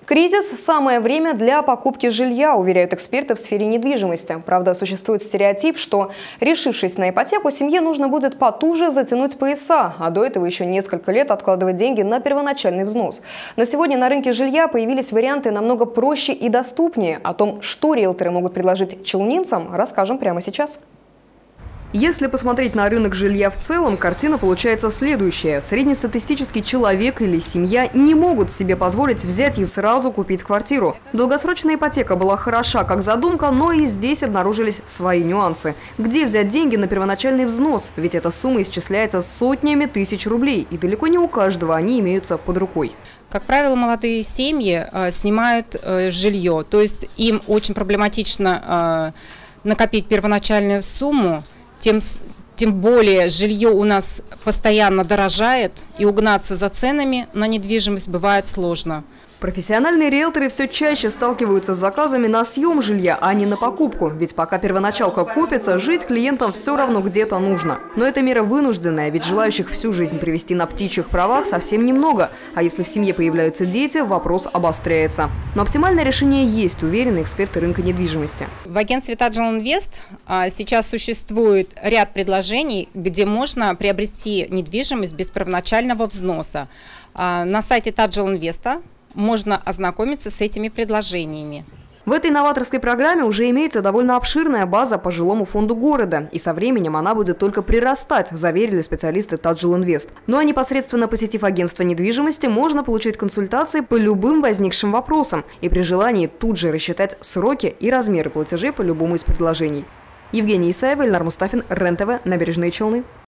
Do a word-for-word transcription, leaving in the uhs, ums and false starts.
Кризис – самое время для покупки жилья, уверяют эксперты в сфере недвижимости. Правда, существует стереотип, что, решившись на ипотеку, семье нужно будет потуже затянуть пояса, а до этого еще несколько лет откладывать деньги на первоначальный взнос. Но сегодня на рынке жилья появились варианты намного проще и доступнее. О том, что риэлторы могут предложить челнинцам, расскажем прямо сейчас. Если посмотреть на рынок жилья в целом, картина получается следующая. Среднестатистический человек или семья не могут себе позволить взять и сразу купить квартиру. Долгосрочная ипотека была хороша как задумка, но и здесь обнаружились свои нюансы. Где взять деньги на первоначальный взнос? Ведь эта сумма исчисляется сотнями тысяч рублей, и далеко не у каждого они имеются под рукой. Как правило, молодые семьи э, снимают э, жилье, то есть им очень проблематично э, накопить первоначальную сумму. Тем, тем более жилье у нас постоянно дорожает, и угнаться за ценами на недвижимость бывает сложно. Профессиональные риэлторы все чаще сталкиваются с заказами на съем жилья, а не на покупку. Ведь пока первоначалка копится, жить клиентам все равно где-то нужно. Но эта мера вынужденная, ведь желающих всю жизнь привести на птичьих правах совсем немного. А если в семье появляются дети, вопрос обостряется. Но оптимальное решение есть, уверены эксперты рынка недвижимости. В агентстве Таджел Инвест сейчас существует ряд предложений, где можно приобрести недвижимость без первоначального взноса. На сайте Таджел Инвеста можно ознакомиться с этими предложениями. В этой новаторской программе уже имеется довольно обширная база по жилому фонду города, и со временем она будет только прирастать, заверили специалисты Таджел Инвест. Ну а непосредственно посетив агентство недвижимости, можно получить консультации по любым возникшим вопросам и при желании тут же рассчитать сроки и размеры платежей по любому из предложений. Евгения Исаева, Ильнар Мустафин, РЕН-ТВ, Набережные Челны.